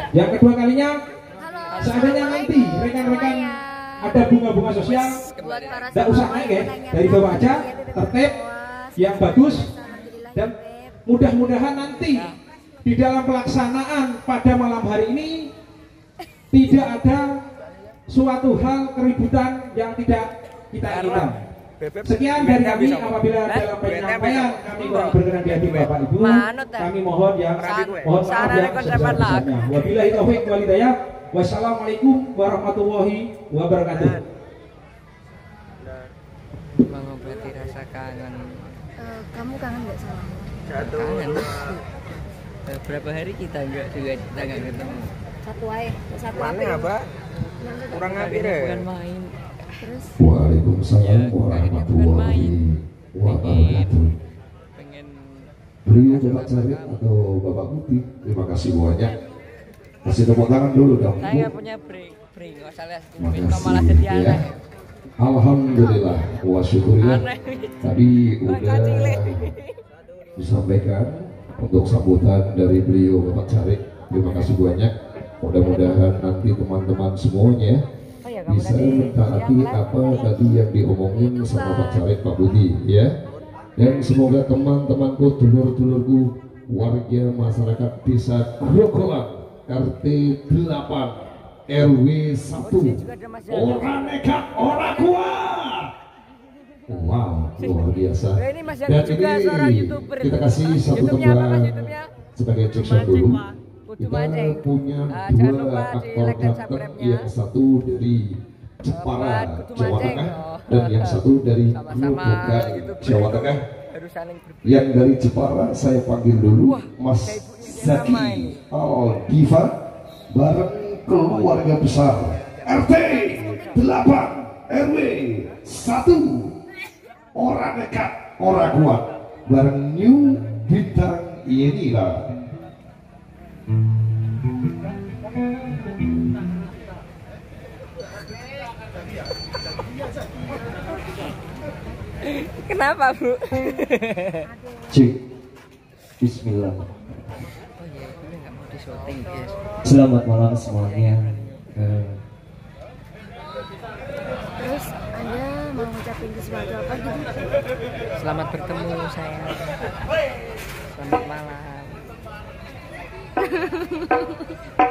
Yang kedua kalinya, seandainya nanti rekan-rekan ada bunga-bunga sosial, tidak usah naik ya, dari bawah aja, tertib, yang bagus, dan mudah-mudahan nanti di dalam pelaksanaan pada malam hari ini tidak ada suatu hal keributan yang tidak kita inginkan. Sekian dari kami. Apabila dalam penyampaian kami kurang berkenan di hati Bapak Ibu, kami mohon maaf yang sebesar-besarnya. Wabillahi taufiq wal hidayah. Wassalamualaikum warahmatullahi wabarakatuh. Mengobati rasa kangen. Kamu kangen nggak sama? Kangen. Berapa hari kita nggak ketemu? Satu Mana apa? Kurang ngapir ya? Bukan main. Terus? Waalaikumsalam warahmatullahi wabarakatuh. Pengen Beliau Bapak Cari atau Bapak Putih, terima kasih banyak. Kasih tepuk tangan dulu dong. Saya nggak punya break, nggak salah. Makasih ya. Alhamdulillah wa syukurnya tadi udah disampaikan untuk sambutan dari beliau Bapak Cari. Terima kasih banyak. Mudah-mudahan nanti teman-teman semuanya bisa mentaati apa tadi yang diomongin sama Pak Cari, Pak Budi ya. Dan semoga teman-temanku, dulur-dulurku, warga masyarakat desa Grogolan RT 8 RW 1 orang nekat orang kuat. Wow, luar biasa. Dan ini kita kasih satu tembang sebagai instruction dulu. Kita punya dua aktor ganteng, yang satu dari Jepara Jawa Tengah dan yang satu dari Nubukan Jawa Tengah. Yang dari Jepara saya panggil dulu Mas Zaki Al-Diva bareng keluarga besar RT 8 RW 1 orang nekat orang kuat bareng New Bintang Inilah. Kenapa, Bu? Cik, Bismillah. Oh iya, ini nggak mau disyuting, guys. Selamat malam semuanya. Terus Anda mau ngucapin sesuatu apa gitu? Selamat bertemu saya. Selamat malam.